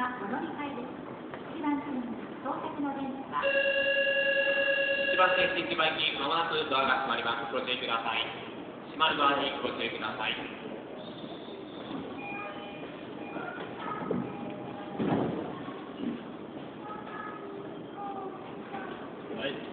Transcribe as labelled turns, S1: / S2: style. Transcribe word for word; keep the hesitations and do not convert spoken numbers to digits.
S1: はお乗り換えです。一番線到着の電車は
S2: 一番線新木場行き、まもなくドアが閉まります。ご注意ください。閉まるドアにご注意ください。
S3: はい。